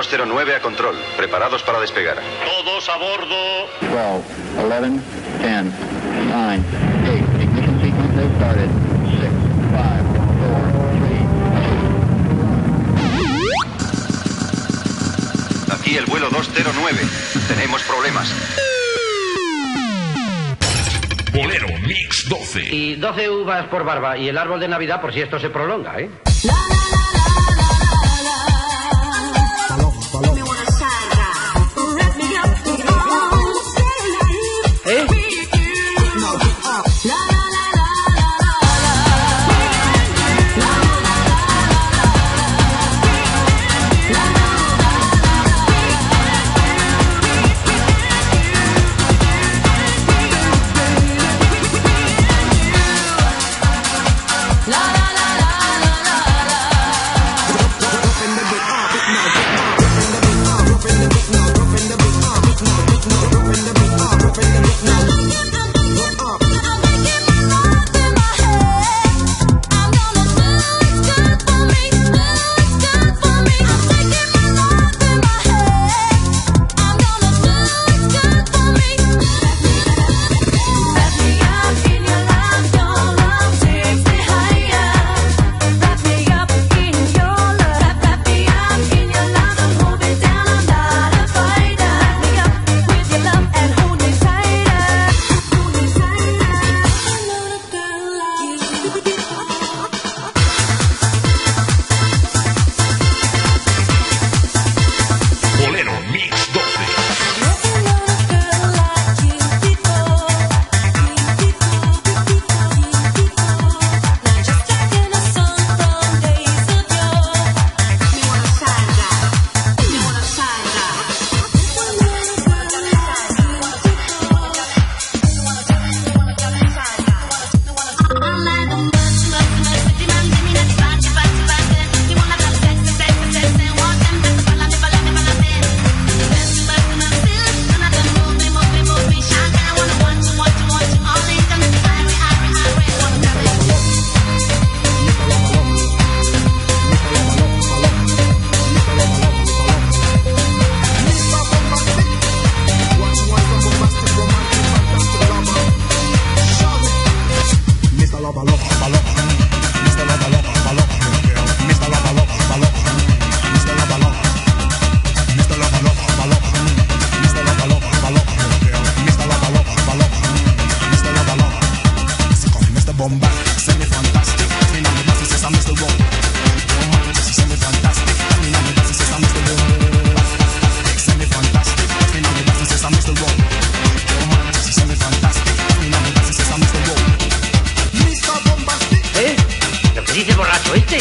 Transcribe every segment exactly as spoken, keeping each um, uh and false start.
dos cero nueve a control. Preparados para despegar. Todos a bordo. twelve, eleven, ten, nine, eight. Ignition sequence has started. six, five, four, three, two. Aquí el vuelo dos cero nueve. Tenemos problemas. Bolero Mix doce. Y doce uvas por barba y el árbol de Navidad por si esto se prolonga, ¿eh? ¿Eh? Dice borracho este.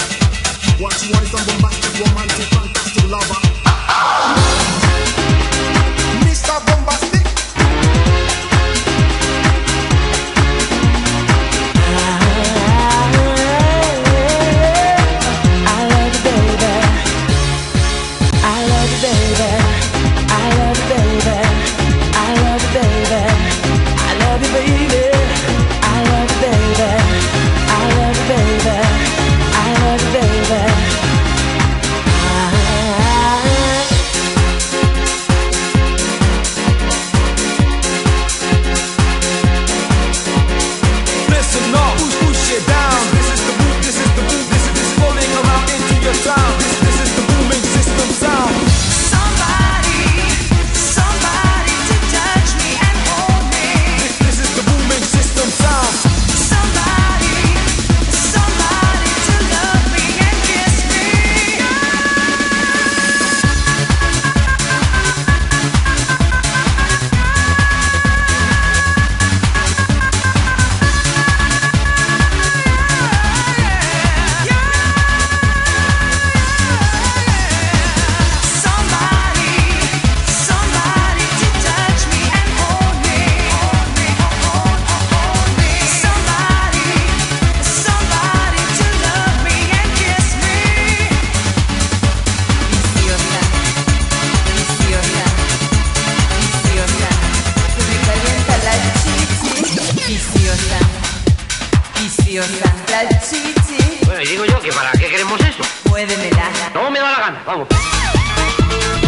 La chichi. Bueno, y digo yo que ¿para qué queremos eso? Muévemela. No me da la gana, vamos.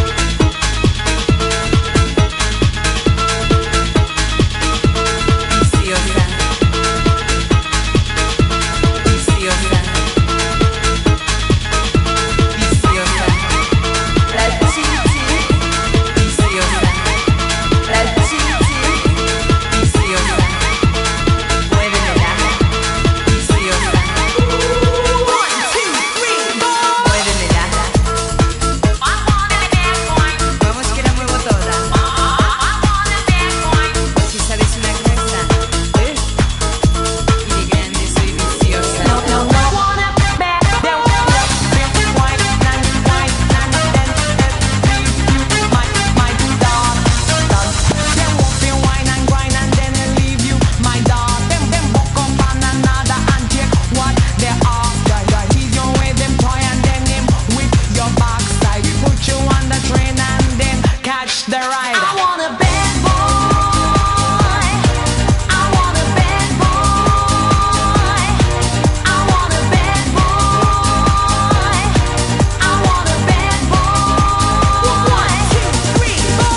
the ride. I want a bad boy. I want a bad boy. I want a bad boy. I want a bad boy. One, two, three,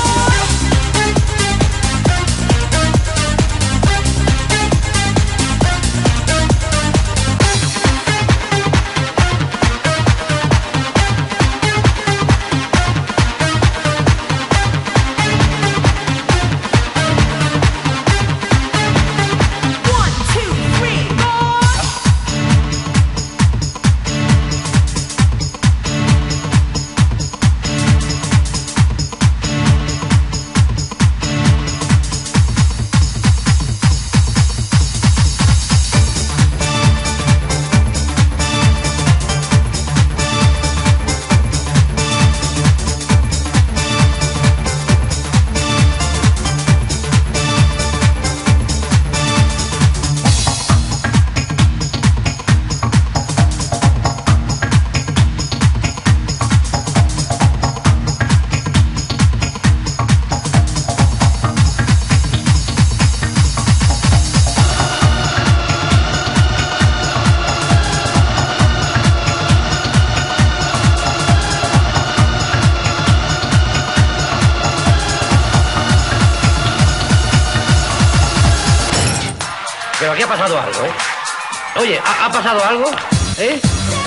Pero aquí ha pasado algo, ¿eh? Oye, ¿ha, ha pasado algo? ¿Eh?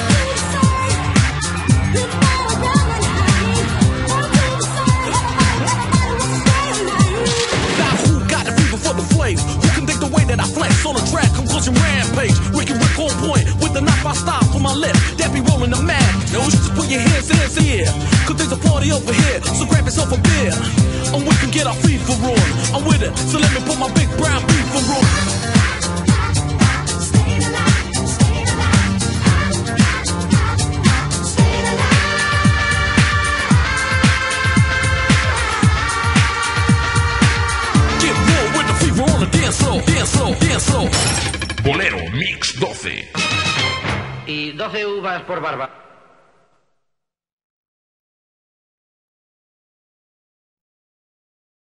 Who can dig the way that I flex on the track? Conclusion rampage. Ricky Rick on point with the knife I stop for my lip. That be rolling the mad. No, just put your hands, hands in here. Cause there's a party over here. So grab yourself a beer. And we can get our FIFA on. I'm with it. So let me put my big brown FIFA on. Bolero Mix doce. Y doce uvas por barba.